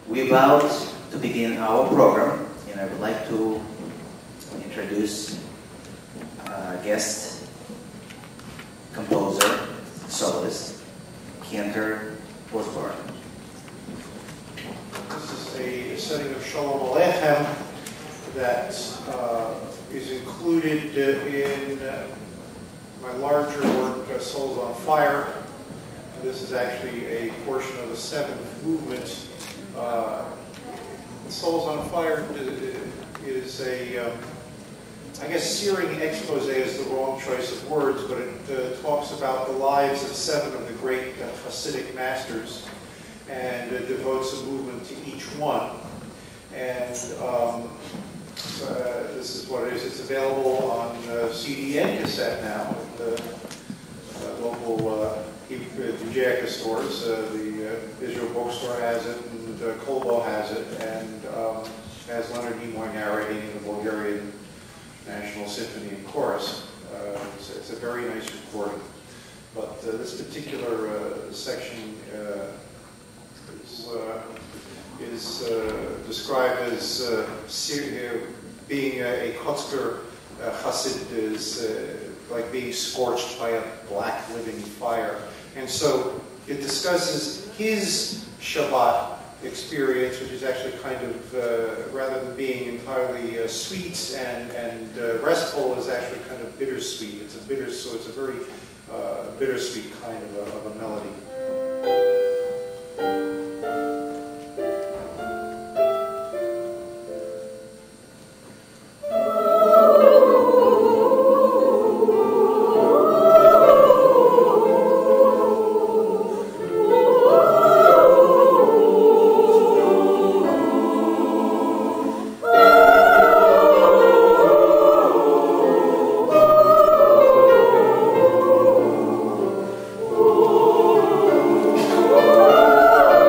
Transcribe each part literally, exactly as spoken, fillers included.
We're about to begin our program, and I would like to introduce a guest composer, soloist, Cantor Osborne. This is a setting of Shalom Aleichem that uh, is included in uh, my larger work, uh, Souls on Fire. This is actually a portion of the seventh movement. Uh, Souls on Fire is a, um, I guess searing expose is the wrong choice of words, but it uh, talks about the lives of seven of the great uh, Hasidic masters and uh, devotes a movement to each one. And um, uh, this is what it is. It's available on uh, C D and cassette now at the uh, local uh, Judaica stores. Uh, the uh, Israel Bookstore has it, and uh, Kolbo has it, and um, has Leonard Nimoy narrating in the Bulgarian National Symphony and Chorus. Uh, it's, it's a very nice recording. But uh, this particular uh, section uh, is, uh, is uh, described as uh, being a, a Kotzker uh, Chassid is uh, like being scorched by a black living fire. And so it discusses his Shabbat experience, which is actually kind of, uh, rather than being entirely uh, sweet and, and uh, restful, is actually kind of bittersweet. It's a bitter, so it's a very uh, bittersweet kind of a, of a melody. Oh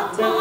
Not